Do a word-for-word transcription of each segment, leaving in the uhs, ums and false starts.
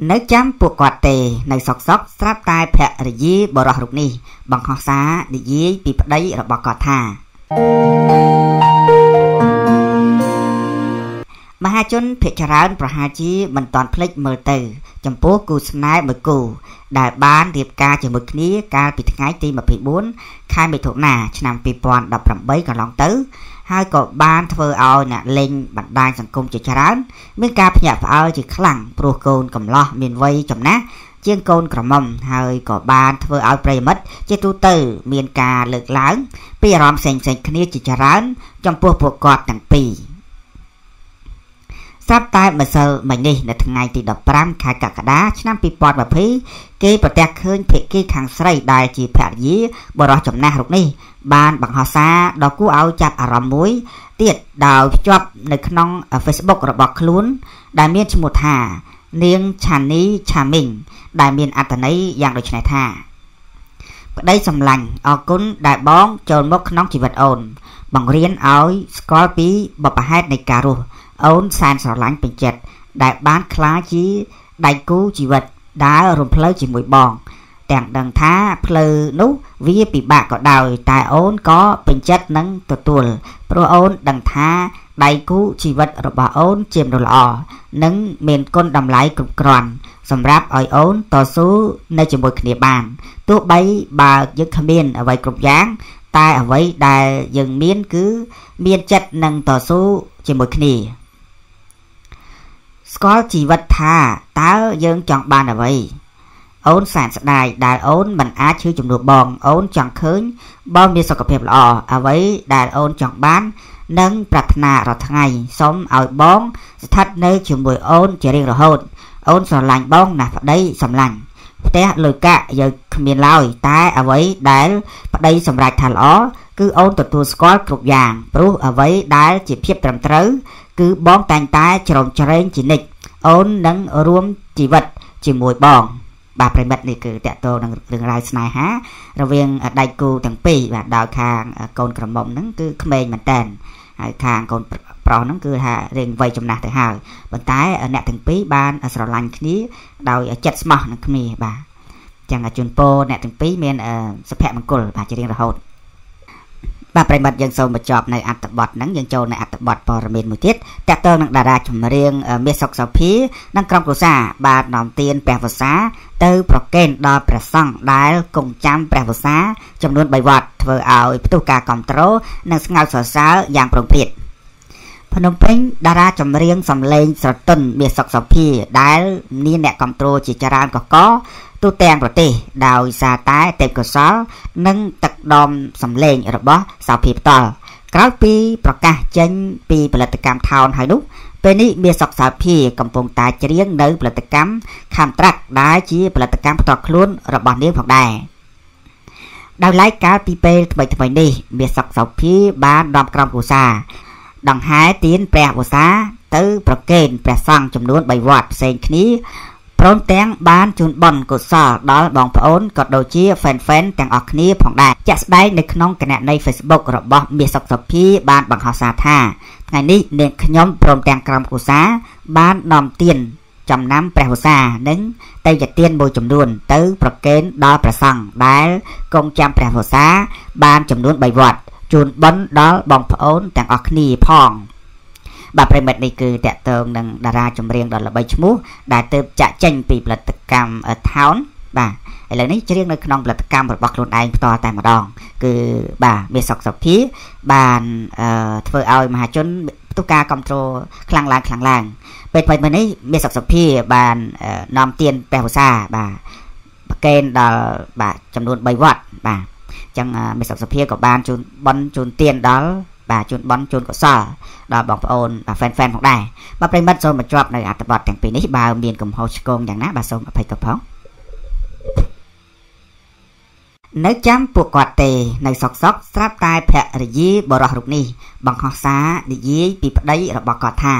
នៅចាំពួកគាត់ទេនៅសក់សក់ស្រាប់តែភរិយាបរោះរូបនេះបង្ហោះសារនិយាយពីប្តីរបស់គាត់ថាមហាជនភាគច្រើនប្រហែលជាមិនទាន់ភ្លេចមើលទៅចំពោះគូស្នេហ៍មួយគូដែលបានរៀបការជាមួយគ្នាកាលពីថ្ងៃទីម្ភៃបួនខែមិថុនាឆ្នាំពីរពាន់ដប់ប្រាំបីកន្លងទៅហើយក៏បានធ្វើឲ្យអ្នកលេងបណ្ដាញសង្គមជាច្រើនមានការភ្ញាក់ផ្អើលជាខ្លាំងព្រោះកូនកំលោះមានវ័យចំណាស់ជាងកូនក្រមុំហើយក៏បានធ្វើឲ្យប្រិយមិត្តជាទូទៅមានការលើកឡើងពីអារម្មណ៍ផ្សេងៗគ្នាជាច្រើនចំពោះពួកគាត់ទាំងពីរស្រាប់តែម្សិលមិញនេះនៅថ្ងៃទីដប់ប្រាំខែកក្កដាឆ្នាំពីរពាន់ម្ភៃគេប្រទះឃើញភាគីខាងស្រីដែលជាភរិយាបរិះចំណាស់រូបនេះបានបង្ហោះសារដ៏គួរឲ្យចាប់អារម្មណ៍មួយទៀតដោយភ្ជាប់នៅក្នុង Facebook របស់ខ្លួនដែលមានឈ្មោះថានាងឆានីឆាមីងដែលមានអត្ថន័យយ៉ាងដូចនេះថាប្តីសម្លាញ់អរគុណដែលបងចូលមកក្នុងជីវិតអូនបង្រៀនឲ្យស្គាល់ពីបបហេតុនៃការរស់អូនសែនស្រឡាញ់ពេញចិត្តដែលបានក្លាយជាដៃគូជីវិតដើររំផ្លូវជាមួយបងទាំងដឹងថាផ្លូវនោះវាពិបាកក៏ដោយតែអូនក៏ពេញចិត្តនឹងទទួលព្រោះអូនដឹងថាដៃគូជីវិតរបស់អូនជាមនុស្សល្អនិងមានគុណតម្លៃគ្រប់គ្រាន់សម្រាប់ឲ្យអូនតស៊ូនៅជាមួយគ្នាបានទោះបីបើយើងគ្មានអ្វីគ្រប់យ៉ាងតែអ្វីដែលយើងមានគឺមានចិត្តនឹងតស៊ូជាមួយគ្នាស្គាល់ជីវិតថាតើយើងចង់បានអ្វីអូនសែនស្ដាយដែលអូនមិនអាចឈឺជំនួសបងអូនចង់ឃើញបងមានសុខភាពល្អអ្វីដែលអូនចង់បាននិងប្រាថ្នារាល់ថ្ងៃសូមឲ្យបងស្ថិតនៅជាមួយអូនជារៀងរហូតអូនស្រឡាញ់បងណាស់ប្តីសម្លាញ់ផ្ទះលុយកាក់យើងគ្មានឡើយតែអ្វីដែលប្តីសម្រេចថាល្អគឺអូនទទួលស្គាល់គ្រប់យ៉ាងព្រោះអ្វីដែលជាភាពត្រឹមត្រូវគឺបងតែងតែជ្រោមជ្រែងជានិច្ចអូននឹងរួមជីវិតជាមួយបងបាទប្រិមិត្តនេះគឺតកតងនឹងរឿងរ៉ាវស្នេហារវាងដៃគូទាំងពីរបាទដោយខាងកូនក្រមុំហ្នឹងគឺក្មេងមែនតើហើយខាងកូនប្រុសហ្នឹងគឺថារៀងវ័យចំណាស់ទៅហើយប៉ុន្តែអ្នកទាំងពីរបានស្រឡាញ់គ្នាដោយចិត្តស្មោះនឹងគ្នាបាទចឹងជូនពរអ្នកទាំងពីរមានសុភមង្គលបាទជារៀងរហូតបាទប្រិមិត្តយើងសូមបញ្ចប់នៅអត្ថបទហ្នឹងយើងចូលនៅអត្ថបទព័ត៌មានមួយទៀតតកតងនឹងតារាចម្រៀងមាសសុកសោភានិងក្រុមគ្រួសារបាននាំទានព្រះវស្សាទៅប្រគេនដល់ព្រះសង្ឃដែលគង់ចាំព្រះវស្សាចំនួនបីវត្តធ្វើឲ្យផ្ទុះការគ្រប់គ្រងនិងស្ងើចសរសើរយ៉ាងប្រងព្រាតភ្នំពេញតារាចម្រៀងសំឡេងស្រទន់មាសសុកសោភាដែលមានអ្នកគ្រប់គ្រងជាច្រើនកកទូទាំងប្រទេសដោយសារតែទេពកោសល្យនិងទឹកដមសំឡេងរបស់សោភាផ្ទាល់ក្រោយពីប្រកាសចេញពីផលិតកម្មថោនហើយនោះពេលនេះមាសសុកសោភាកំពុងតែច្រៀងនៅផលិតកម្មខាំត្រាក់ដែលជាផលិតកម្មផ្ទាល់ខ្លួនរបស់នាងផងដែរដោយឡែកកាលពីពេលថ្មីថ្មីនេះមាសសុកសោភាបាននាំក្រុមគ្រួសារដង្ហែទានព្រះវស្សាទៅប្រគេនព្រះសង្ឃចំនួនបីវត្តផ្សេងគ្នាព្រមទាំងបានជូនបុណ្យកុសលដល់បងប្អូនក៏ដូចជា fan fan ទាំងអស់គ្នាផងដែរជាក់ស្ដែងនៅក្នុងគណនី Facebook របស់មាសសុកសោភាបានបង្ហោះសារថាថ្ងៃនេះនាងខ្ញុំព្រមទាំងក្រុមគ្រួសារបាននាំទានចំណាំព្រះវស្សានិងទេយ្យទានមួយចំនួនទៅប្រគេនដល់ព្រះសង្ឃដែលគង់ចាំព្រះវស្សាបានចំនួនបីវត្តជូនបុណ្យដល់បងប្អូនទាំងអស់គ្នាផងបាទប្រិមិត្តនេះគឺតកតងនឹងតារាចម្រៀងដ៏ល្បីឈ្មោះដែលទើបចាក់ចេញពីផលិតកម្មថោនបាទឥឡូវនេះច្រៀងនៅក្នុងផលិតកម្មរបស់ខ្លួនឯងផ្ទាល់តែម្ដងគឺបាទមាសសុកសោភាបានធ្វើឲ្យមហាជនផ្ទុះការគ្រប់គ្រងខ្លាំងឡើងខ្លាំងឡើងពេលថ្មីៗនេះមាសសុកសោភាបាននាំទានព្រះវស្សាបាទប្រគេនដល់បាទចំនួនបីវត្តបាទអញ្ចឹងមាសសុកសោភាក៏បានជូនបុណ្យជូនទានដល់បាទជូនបន់ជូនកុសលដល់បងប្អូនបាទ fan fan ផងដែរបាទប្រិមិត្តសូមបញ្ចប់នៅអត្ថបទទាំងពីរនេះបើមានកំហុសឆ្គងយ៉ាងណាបាទសូមអភ័យទោសផងនៅចាំពួកគាត់ទេនៅសក់សក់ស្រាប់តែភរិយាបរោះរូបនេះបង្ហោះសារនិយាយពីប្តីរបស់គាត់ថា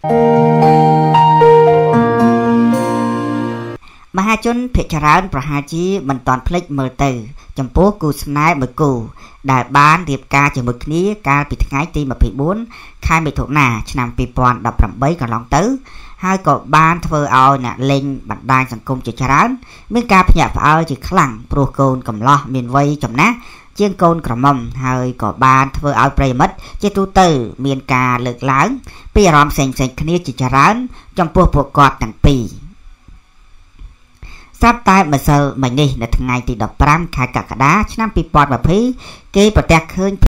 មហាជនភាគច្រើនប្រហែលជាមិនទាន់ភ្លេចមើលទៅចំពោះគូស្នេហ៍មួយគូដែលបានរៀបការជាមួយគ្នាកាលពីថ្ងៃទីម្ភៃបួនខែមិថុនាឆ្នាំពីរពាន់ដប់ប្រាំបីកន្លងទៅហើយក៏បានធ្វើឲ្យអ្នកលេងបណ្ដាញសង្គមជាច្រើនមានការភ្ញាក់ផ្អើលជាខ្លាំងព្រោះកូនកំឡោះមានវ័យចំណាស់ជាងកូនក្រមុំហើយក៏បានធ្វើឲ្យប្រិយមិត្តជាទូទៅមានការលើកឡើងពីអារម្មណ៍ផ្សេងៗគ្នាជាច្រើនចំពោះពួកគាត់ទាំងពីរស្រាប់តែម្សិលមិញនេះនៅថ្ងៃទីដប់ប្រាំខែកក្កដាឆ្នាំពីរពាន់ยี่สิบគេប្រទះឃើញ